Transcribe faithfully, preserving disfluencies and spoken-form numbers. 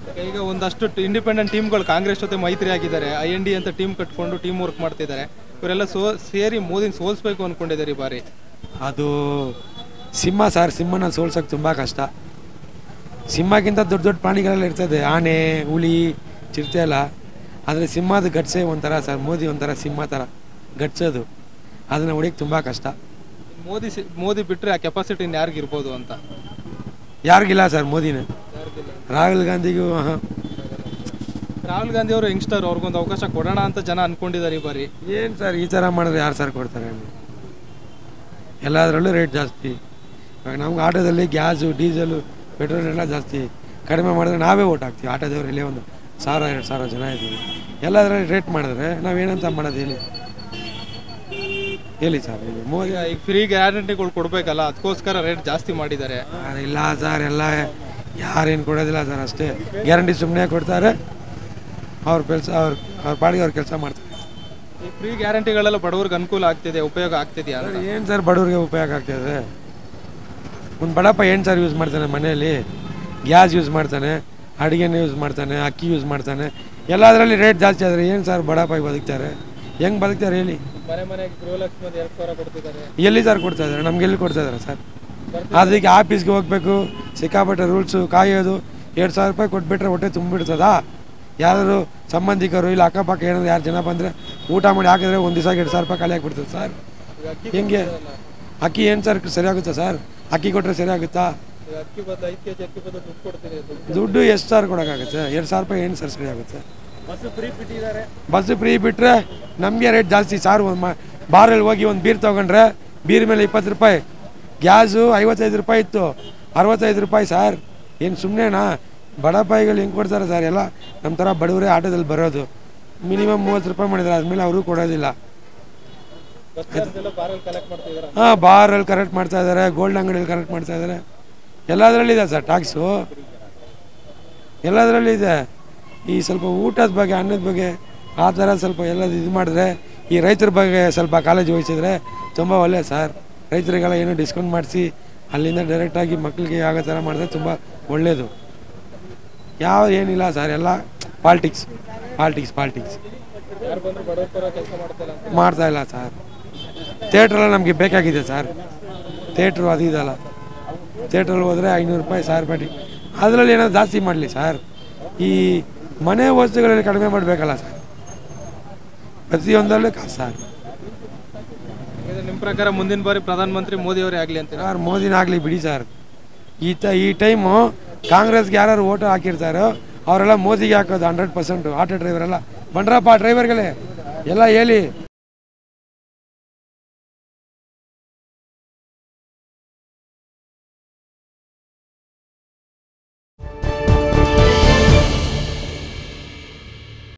ಈಗ ಒಂದಷ್ಟು ಇಂಡಿಪೆಂಡೆಂಟ್ ಟೀಮ್ಗಳು ಕಾಂಗ್ರೆಸ್ ಜೊತೆ ಮೈತ್ರಿ ಆಗಿದ್ದಾರೆ, ಐ ಎನ್ ಡಿ ಅಂತ ಟೀಮ್ ಕಟ್ಕೊಂಡು ಟೀಮ್ ವರ್ಕ್ ಮಾಡ್ತಿದ್ದಾರೆ. ಇವರೆಲ್ಲ ಸೋ ಸೇರಿ ಮೋದಿನ ಸೋಲ್ಸ್ಬೇಕು ಅಂದ್ಕೊಂಡಿದ್ದಾರೆ ಈ ಬಾರಿ. ಅದು ಸಿಂಹ ಸರ್, ಸಿಂಹನ ಸೋಲ್ಸೋಕ್ಕೆ ತುಂಬ ಕಷ್ಟ. ಸಿಂಹಕ್ಕಿಂತ ದೊಡ್ಡ ದೊಡ್ಡ ಪ್ರಾಣಿಗಳೆಲ್ಲ ಇರ್ತದೆ, ಆನೆ, ಹುಲಿ, ಚಿರತೆ ಎಲ್ಲ. ಆದರೆ ಸಿಂಹದ ಗಟ್ಸೇ ಒಂಥರ ಸರ್, ಮೋದಿ ಒಂಥರ ಸಿಂಹ ಥರ ಗಟ್ಸೋದು, ಅದನ್ನು ಹೊಡಿಯೋಕ್ಕೆ ತುಂಬ ಕಷ್ಟ. ಮೋದಿ ಸಿ ಮೋದಿ ಬಿಟ್ಟರೆ ಆ ಕೆಪಾಸಿಟಿ ಯಾರಿಗಿರ್ಬೋದು ಅಂತ? ಯಾರಿಗಿಲ್ಲ ಸರ್ ಮೋದಿನ. ರಾಹುಲ್ ಗಾಂಧಿಗೂ ಹಾಂ, ರಾಹುಲ್ ಗಾಂಧಿ ಅವರು ಯಂಗ್ಸ್ಟರ್, ಅವ್ರಿಗೊಂದು ಅವಕಾಶ ಕೊಡೋಣ ಅಂತ ಜನ ಅಂದ್ಕೊಂಡಿದ್ದಾರೆ ಈ ಬಾರಿ. ಏನು ಸರ್ ಈ ಥರ ಮಾಡಿದ್ರೆ ಯಾರು ಸರ್ ಕೊಡ್ತಾರೆ? ಎಲ್ಲದರಲ್ಲೂ ರೇಟ್ ಜಾಸ್ತಿ. ಇವಾಗ ನಮ್ಗೆ ಆಟೋದಲ್ಲಿ ಗ್ಯಾಸು, ಡೀಸೆಲು, ಪೆಟ್ರೋಲ್ ಎಲ್ಲ ಜಾಸ್ತಿ. ಕಡಿಮೆ ಮಾಡಿದ್ರೆ ನಾವೇ ಓಟ್ ಹಾಕ್ತೀವಿ. ಆಟೋದವರಲ್ಲಿ ಒಂದು ಸಾವಿರ ಎರಡು ಸಾವಿರ ಜನ ಇದ್ದೀವಿ. ಎಲ್ಲದರಲ್ಲಿ ರೇಟ್ ಮಾಡಿದ್ರೆ ನಾವೇನಂತ ಮಾಡೋದು ಹೇಳಿ ಹೇಳಿ ಸರ್. ಹೇಳಿ ಮೋದಿ ಈಗ ಫ್ರೀ ಗ್ಯಾರಂಟಿಗಳು ಕೊಡಬೇಕಲ್ಲ, ಅದಕ್ಕೋಸ್ಕರ ರೇಟ್ ಜಾಸ್ತಿ ಮಾಡಿದ್ದಾರೆ. ಇಲ್ಲ ಸರ್, ಎಲ್ಲ ಯಾರೇನು ಕೊಡೋದಿಲ್ಲ ಸರ್. ಅಷ್ಟೇ ಗ್ಯಾರಂಟಿ ಸುಮ್ಮನೆ ಕೊಡ್ತಾರೆ, ಅವ್ರ ಕೆಲಸ ಅವ್ರ ಅವ್ರ ಪಾಡಿಗೆ ಅವ್ರ ಕೆಲಸ ಮಾಡ್ತಾರೆ. ಈ ಫ್ರೀ ಗ್ಯಾರಂಟಿಗಳೆಲ್ಲ ಬಡವ್ರಿಗೆ ಅನುಕೂಲ ಆಗ್ತಿದೆ, ಉಪಯೋಗ ಆಗ್ತಿದೆಯಾ? ಏನು ಸರ್ ಬಡವ್ರಿಗೆ ಉಪಯೋಗ ಆಗ್ತಿದೆ? ಒಂದು ಬಡಪ್ಪ ಏನು ಸರ್ ಯೂಸ್ ಮಾಡ್ತಾನೆ ಮನೆಯಲ್ಲಿ? ಗ್ಯಾಸ್ ಯೂಸ್ ಮಾಡ್ತಾನೆ, ಅಡುಗೆನ ಯೂಸ್ ಮಾಡ್ತಾನೆ, ಅಕ್ಕಿ ಯೂಸ್ ಮಾಡ್ತಾನೆ. ಎಲ್ಲದರಲ್ಲಿ ರೇಟ್ ಜಾಸ್ತಿ ಆದರೆ ಏನು ಸರ್ ಬಡಪ್ಪ ಬದುಕ್ತಾರೆ? ಹೆಂಗೆ ಬದುಕ್ತಾರೆ ಹೇಳಿ? ಮನೆ ಮನೆಗೆ ಗೃಹಲಕ್ಷ್ಮಿ ಎರಡು ಸಾವಿರ ಕೊಡ್ತಿದ್ದಾರೆ. ಎಲ್ಲಿ ಸರ್ ಕೊಡ್ತಾ ಇದ್ದಾರೆ? ನಮ್ಗೆ ಎಲ್ಲಿ ಕೊಡ್ತಾ ಇದ್ದಾರೆ ಸರ್? ಅದಕ್ಕೆ ಆಫೀಸ್ಗೆ ಹೋಗ್ಬೇಕು, ಸಿಕ್ಕಾಪಟ್ಟೆ ರೂಲ್ಸು, ಕಾಯೋದು. ಎರಡು ಸಾವಿರ ರೂಪಾಯಿ ಕೊಟ್ಬಿಟ್ರೆ ಹೊಟ್ಟೆ ತುಂಬಿಡ್ತದಾ? ಯಾರು ಸಂಬಂಧಿಕರು ಇಲ್ಲ ಅಕ್ಕಪಕ್ಕ ಏನಾದ್ರು ಯಾರು ಜನ ಬಂದರೆ ಊಟ ಮಾಡಿ ಹಾಕಿದ್ರೆ ಒಂದು ದಿವಸ ಎರಡು ಸಾವಿರ ರೂಪಾಯಿ ಖಾಲಿ ಆಗಿಬಿಡ್ತದೆ ಸರ್. ಹೆಂಗೆ ಅಕ್ಕಿ ಏನು ಸರ್ ಸರಿಯಾಗುತ್ತಾ ಸರ್? ಅಕ್ಕಿ ಕೊಟ್ಟರೆ ಸರಿಯಾಗುತ್ತಾ? ದುಡ್ಡು ಎಷ್ಟು ಸಾವಿರ ಕೊಡೋಕ್ಕಾಗುತ್ತೆ? ಎರಡು ಸಾವಿರ ರೂಪಾಯಿ ಏನು ಸರ್ ಸರಿಯಾಗುತ್ತೆ? ಬಸ್ಸು ಫ್ರೀ ಬಿಟ್ಟರೆ ನಮಗೆ ರೇಟ್ ಜಾಸ್ತಿ ಸಾರು. ಒಂದು ಮಾ ಬಾರಲ್ಲಿ ಹೋಗಿ ಒಂದು ಬೀರ್ ತೊಗೊಂಡ್ರೆ ಬೀರ್ ಮೇಲೆ ಇಪ್ಪತ್ತು ರೂಪಾಯಿ, ಗ್ಯಾಸು ಐವತ್ತೈದು ರೂಪಾಯಿ ಇತ್ತು, ಅರವತ್ತೈದು ರೂಪಾಯಿ ಸರ್. ಏನು ಸುಮ್ಮನೆನಾ? ಬಡಪಾಯಿಗಳು ಹೆಂಗೆ ಕೊಡ್ತಾರೆ ಸರ್? ಎಲ್ಲ ನಮ್ಮ ಥರ ಬಡವರೇ ಆಟೋದಲ್ಲಿ ಬರೋದು. ಮಿನಿಮಮ್ ಮೂವತ್ತು ರೂಪಾಯಿ ಮಾಡಿದ್ದಾರೆ, ಆದಮೇಲೆ ಅವರು ಕೊಡೋದಿಲ್ಲ. ಹಾಂ, ಬಾರಲ್ಲಿ ಕರೆಕ್ಟ್ ಮಾಡ್ತಾ ಇದ್ದಾರೆ, ಗೋಲ್ಡ್ ಅಂಗಡಿಯಲ್ಲಿ ಕರೆಕ್ಟ್ ಮಾಡ್ತಾ ಇದ್ದಾರೆ. ಎಲ್ಲದರಲ್ಲಿದೆ ಸರ್ ಟ್ಯಾಕ್ಸು, ಎಲ್ಲದರಲ್ಲಿ ಇದೆ. ಈ ಸ್ವಲ್ಪ ಊಟದ ಬಗ್ಗೆ, ಅನ್ನದ ಬಗ್ಗೆ ಆ ಥರ ಸ್ವಲ್ಪ ಎಲ್ಲದು ಇದು ಮಾಡಿದ್ರೆ, ಈ ರೈತರ ಬಗ್ಗೆ ಸ್ವಲ್ಪ ಕಾಳಜಿ ವಹಿಸಿದ್ರೆ ತುಂಬ ಒಳ್ಳೆಯ ಸರ್. ರೈತರಿಗೆಲ್ಲ ಏನೋ ಡಿಸ್ಕೌಂಟ್ ಮಾಡಿಸಿ ಅಲ್ಲಿಂದ ಡೈರೆಕ್ಟಾಗಿ ಮಕ್ಕಳಿಗೆ ಆಗೋ ಥರ ಮಾಡಿದ್ರೆ ತುಂಬ ಒಳ್ಳೆಯದು. ಯಾವ ಏನಿಲ್ಲ ಸರ್, ಎಲ್ಲ ಪಾಲಿಟಿಕ್ಸ್ ಪಾಲಿಟಿಕ್ಸ್ ಪಾಲಿಟಿಕ್ಸ್ ಮಾಡ್ತಾ ಇಲ್ಲ ಸರ್. ಥಿಯೇಟ್ರೆಲ್ಲ ನಮಗೆ ಬೇಕಾಗಿದೆ ಸರ್. ಥಿಯೇಟ್ರು ಅದು ಇದಲ್ಲ, ಥಿಯೇಟ್ರಲ್ಲಿ ಹೋದರೆ ಐನೂರು ರೂಪಾಯಿ ಸಾವಿರ ರೂಪಾಯಿ. ಅದರಲ್ಲಿ ಏನಾದ್ರು ಜಾಸ್ತಿ ಮಾಡಲಿ ಸರ್. ಈ ಮನೆ ವಸ್ತುಗಳಲ್ಲಿ ಕಡಿಮೆ ಮಾಡಬೇಕಲ್ಲ ಸರ್, ಪ್ರತಿಯೊಂದರಲ್ಲೂ ಕಾಸು ಸರ್. ನಿಮ್ಮ ಪ್ರಕಾರ ಮುಂದಿನ ಬಾರಿ ಪ್ರಧಾನಮಂತ್ರಿ ಮೋದಿ ಅವರೇ ಆಗಲಿ ಅಂತ? ಸರ್ ಮೋದಿನ ಆಗಲಿ ಬಿಡಿ ಸರ್. ಈ ತ ಈ ಟೈಮು ಕಾಂಗ್ರೆಸ್ಗೆ ಯಾರು ಓಟು ಹಾಕಿರ್ತಾರೋ ಅವರೆಲ್ಲ ಮೋದಿಗೆ ಹಾಕೋದು ಹಂಡ್ರೆಡ್ ಪರ್ಸೆಂಟು. ಆಟೋ ಡ್ರೈವರೆಲ್ಲ ಬಂಡ್ರಪ್ಪ ಡ್ರೈವರ್ಗಳೇ ಎಲ್ಲ ಹೇಳಿ,